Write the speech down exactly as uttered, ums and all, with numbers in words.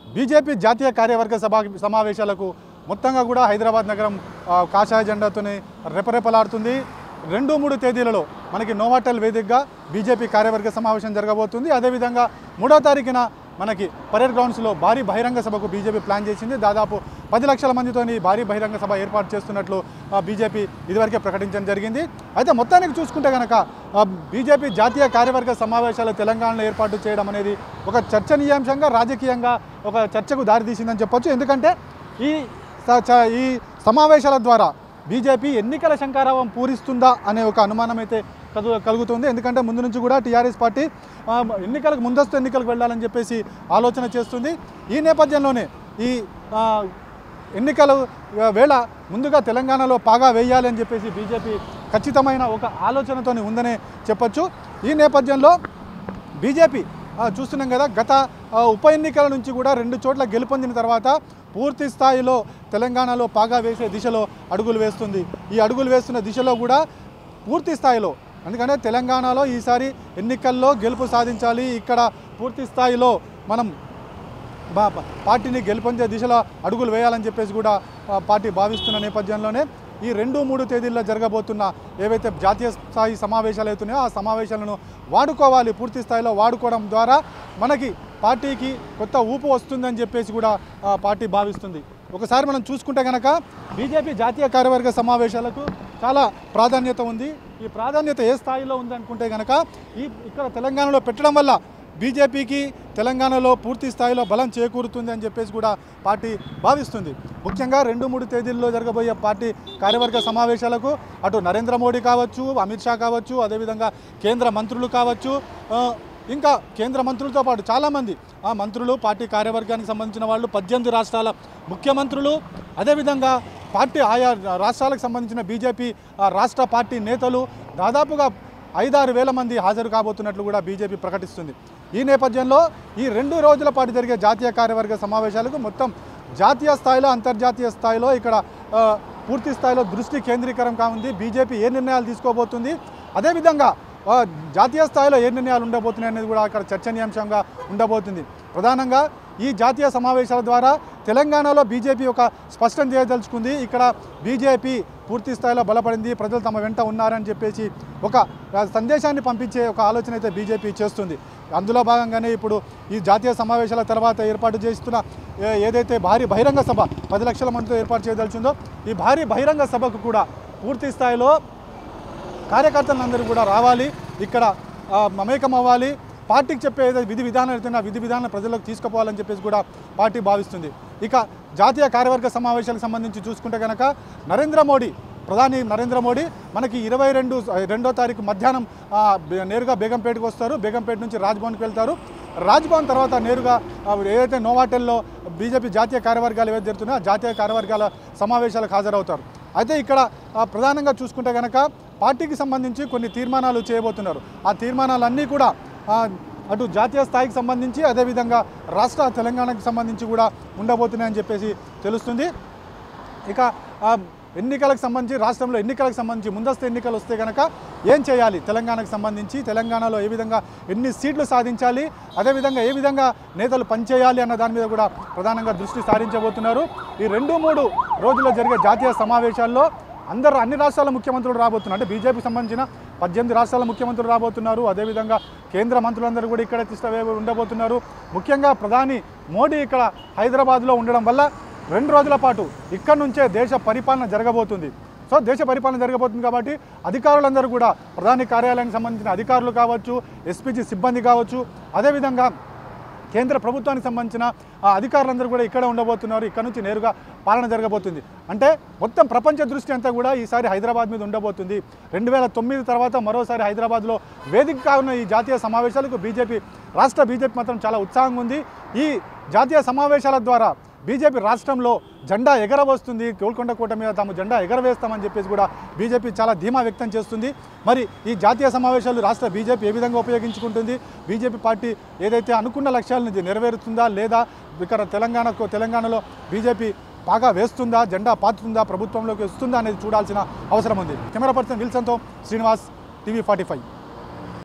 BJP జాతీయ కార్యవర్గ సభ సమావేశాలకు మొత్తంగా కూడా హైదరాబాద్ నగరం కాషాయ జెండాతోనే రెపరెపలాడుతుంది. రెండు మూడు తేదీలలో మనకి నోవాటెల్ వేదికగా బీజేపీ కార్యవర్గ సమావేశం జరగబోతుంది. అదేవిధంగా మూడో తారీఖున మనకి పరేడ్ గ్రౌండ్స్లో భారీ బహిరంగ సభకు బీజేపీ ప్లాన్ చేసింది. దాదాపు పది లక్షల మందితోని భారీ బహిరంగ సభ ఏర్పాటు చేస్తున్నట్లు బీజేపీ ఇదివరకే ప్రకటించడం జరిగింది. అయితే మొత్తానికి చూసుకుంటే కనుక బీజేపీ జాతీయ కార్యవర్గ సమావేశాలు తెలంగాణలో ఏర్పాటు చేయడం అనేది ఒక చర్చనీయాంశంగా రాజకీయంగా ఒక చర్చకు దారితీసిందని చెప్పొచ్చు. ఎందుకంటే ఈ ఈ సమావేశాల ద్వారా బీజేపీ ఎన్నికల శంఖారావం పూరిస్తుందా అనే ఒక అనుమానం అయితే కలుగుతుంది. ఎందుకంటే ముందు నుంచి కూడా టీఆర్ఎస్ పార్టీ ఎన్నికలకు ముందస్తు ఎన్నికలకు వెళ్ళాలని చెప్పేసి ఆలోచన చేస్తుంది. ఈ నేపథ్యంలోనే ఈ ఎన్నికల వేళ ముందుగా తెలంగాణలో పాగా వేయాలి అని చెప్పేసి బీజేపీ ఖచ్చితమైన ఒక ఆలోచనతో ఉందనే చెప్పొచ్చు. ఈ నేపథ్యంలో బీజేపీ చూస్తున్నాం కదా, గత ఉప ఎన్నికల నుంచి కూడా రెండు చోట్ల గెలుపొందిన తర్వాత పూర్తి స్థాయిలో తెలంగాణలో పాగా వేసే దిశలో అడుగులు వేస్తుంది. ఈ అడుగులు వేస్తున్న దిశలో కూడా పూర్తి స్థాయిలో, ఎందుకంటే తెలంగాణలో ఈసారి ఎన్నికల్లో గెలుపు సాధించాలి, ఇక్కడ పూర్తి స్థాయిలో మనం పార్టీని గెలుపొందే దిశలో అడుగులు వేయాలని చెప్పేసి కూడా పార్టీ భావిస్తున్న నేపథ్యంలోనే ఈ రెండు మూడు తేదీల్లో జరగబోతున్న ఏవైతే జాతీయ స్థాయి సమావేశాలు అవుతున్నాయో ఆ సమావేశాలను వాడుకోవాలి. పూర్తి స్థాయిలో వాడుకోవడం ద్వారా మనకి పార్టీకి కొత్త ఊపు వస్తుందని చెప్పేసి కూడా పార్టీ భావిస్తుంది. ఒకసారి మనం చూసుకుంటే కనుక బీజేపీ జాతీయ కార్యవర్గ సమావేశాలకు చాలా ప్రాధాన్యత ఉంది. ఈ ప్రాధాన్యత ఏ స్థాయిలో ఉందనుకుంటే కనుక ఈ ఇక్కడ తెలంగాణలో పెట్టడం వల్ల బీజేపీకి తెలంగాణలో పూర్తి స్థాయిలో బలం చేకూరుతుంది అని చెప్పేసి కూడా పార్టీ భావిస్తుంది. ముఖ్యంగా రెండు మూడు తేదీల్లో జరగబోయే పార్టీ కార్యవర్గ సమావేశాలకు అటు నరేంద్ర మోడీ కావచ్చు, అమిత్ షా కావచ్చు, అదేవిధంగా కేంద్ర మంత్రులు కావచ్చు, ఇంకా కేంద్ర మంత్రులతో పాటు చాలామంది ఆ మంత్రులు, పార్టీ కార్యవర్గానికి సంబంధించిన వాళ్ళు, పద్దెనిమిది రాష్ట్రాల ముఖ్యమంత్రులు, అదేవిధంగా పార్టీ ఆయా రాష్ట్రాలకు సంబంధించిన బీజేపీ రాష్ట్ర పార్టీ నేతలు దాదాపుగా ఐదారు వేల మంది హాజరు కాబోతున్నట్లు కూడా బీజేపీ ప్రకటిస్తుంది. ఈ నేపథ్యంలో ఈ రెండు రోజుల పాటు జరిగే జాతీయ కార్యవర్గ సమావేశాలకు మొత్తం జాతీయ స్థాయిలో, అంతర్జాతీయ స్థాయిలో ఇక్కడ పూర్తి స్థాయిలో దృష్టి కేంద్రీకరం కానుంది. బీజేపీ ఏ నిర్ణయాలు తీసుకోబోతుంది, అదేవిధంగా జాతీయ స్థాయిలో ఏ నిర్ణయాలు ఉండబోతున్నాయి అనేది కూడా అక్కడ చర్చనీయాంశంగా ఉండబోతుంది. ప్రధానంగా ఈ జాతీయ సమావేశాల ద్వారా తెలంగాణలో బీజేపీ ఒక స్పష్టం చేయదలుచుకుంది. ఇక్కడ బీజేపీ పూర్తి స్థాయిలో బలపడింది, ప్రజలు తమ వెంట ఉన్నారని చెప్పేసి ఒక సందేశాన్ని పంపించే ఒక ఆలోచన అయితే బీజేపీ చేస్తుంది. అందులో భాగంగానే ఇప్పుడు ఈ జాతీయ సమావేశాల తర్వాత ఏర్పాటు చేస్తున్న ఏదైతే భారీ బహిరంగ సభ పది లక్షల మందితో ఏర్పాటు చేయదలుచుందో ఈ భారీ బహిరంగ సభకు కూడా పూర్తి స్థాయిలో కార్యకర్తలందరూ కూడా రావాలి, ఇక్కడ మమేకం అవ్వాలి, పార్టీకి చెప్పే ఏదైతే విధి విధానాలు అయితే ఆ విధి విధానాలు ప్రజలకు తీసుకుపోవాలని చెప్పేసి కూడా పార్టీ భావిస్తుంది. ఇక జాతీయ కార్యవర్గ సమావేశాలకు సంబంధించి చూసుకుంటే కనుక నరేంద్ర మోడీ, ప్రధాని నరేంద్ర మోడీ మనకి ఇరవై రెండు రెండో తారీఖు మధ్యాహ్నం నేరుగా బేగంపేటకు వస్తారు. బేగంపేట నుంచి రాజ్భవన్కి వెళ్తారు. రాజ్భవన్ తర్వాత నేరుగా ఏదైతే నోవాటెల్లో బీజేపీ జాతీయ కార్యవర్గాలు ఏవైతే జరుగుతున్నాయో ఆ జాతీయ కార్యవర్గాల సమావేశాలకు హాజరవుతారు. అయితే ఇక్కడ ప్రధానంగా చూసుకుంటే కనుక పార్టీకి సంబంధించి కొన్ని తీర్మానాలు చేయబోతున్నారు. ఆ తీర్మానాలన్నీ కూడా అటు జాతీయ స్థాయికి సంబంధించి అదేవిధంగా రాష్ట్ర తెలంగాణకు సంబంధించి కూడా ఉండబోతున్నాయని చెప్పేసి తెలుస్తుంది. ఇక ఎన్నికలకు సంబంధించి రాష్ట్రంలో ఎన్నికలకు సంబంధించి ముందస్తు ఎన్నికలు వస్తే కనుక ఏం చేయాలి, తెలంగాణకు సంబంధించి తెలంగాణలో ఏ విధంగా ఎన్ని సీట్లు సాధించాలి, అదేవిధంగా ఏ విధంగా నేతలు పనిచేయాలి అన్న దాని మీద కూడా ప్రధానంగా దృష్టి సారించబోతున్నారు. ఈ రెండు మూడు రోజుల్లో జరిగే జాతీయ సమావేశాల్లో అందరూ అన్ని రాష్ట్రాల ముఖ్యమంత్రులు రాబోతున్నారు. అంటే బీజేపీకి సంబంధించిన పద్దెనిమిది రాష్ట్రాల ముఖ్యమంత్రులు రాబోతున్నారు. అదేవిధంగా కేంద్ర మంత్రులందరూ కూడా ఇక్కడ తిష్ట ఉండబోతున్నారు. ముఖ్యంగా ప్రధాని మోడీ ఇక్కడ హైదరాబాద్లో ఉండడం వల్ల రెండు రోజుల పాటు ఇక్కడ నుంచే దేశ పరిపాలన జరగబోతుంది. సో దేశ పరిపాలన జరగబోతుంది కాబట్టి అధికారులందరూ కూడా ప్రధాని కార్యాలయానికి సంబంధించిన అధికారులు కావచ్చు, ఎస్పీజీ సిబ్బంది కావచ్చు, అదేవిధంగా కేంద్ర ప్రభుత్వానికి సంబంధించిన అధికారులందరూ కూడా ఇక్కడ ఉండబోతున్నారు. ఇక్కడ నుంచి నేరుగా పాలన జరగబోతుంది. అంటే మొత్తం ప్రపంచ దృష్టి అంతా కూడా ఈసారి హైదరాబాద్ మీద ఉండబోతుంది. రెండు వేల తొమ్మిది తర్వాత మరోసారి హైదరాబాద్లో వేదిక కానున్న ఈ జాతీయ సమావేశాలకు బీజేపీ రాష్ట్ర బీజేపీ మాత్రం చాలా ఉత్సాహంగా ఉంది. ఈ జాతీయ సమావేశాల ద్వారా బీజేపీ రాష్ట్రంలో జెండా ఎగరవస్తుంది. గోల్కొండ కోట మీద తాము జెండా ఎగరవేస్తామని చెప్పేసి కూడా బీజేపీ చాలా ధీమా వ్యక్తం చేస్తుంది. మరి ఈ జాతీయ సమావేశాలు రాష్ట్ర బీజేపీ ఏ విధంగా ఉపయోగించుకుంటుంది, బీజేపీ పార్టీ ఏదైతే అనుకున్న లక్ష్యాలను నెరవేరుతుందా లేదా, ఇక్కడ తెలంగాణకు తెలంగాణలో బీజేపీ బాగా వేస్తుందా, జెండా పాతుతుందా, ప్రభుత్వంలోకి వస్తుందా అనేది చూడాల్సిన అవసరం ఉంది. కెమెరా పర్సన్ విల్సన్తో శ్రీనివాస్, టీవీ ఫార్టీ ఫైవ్.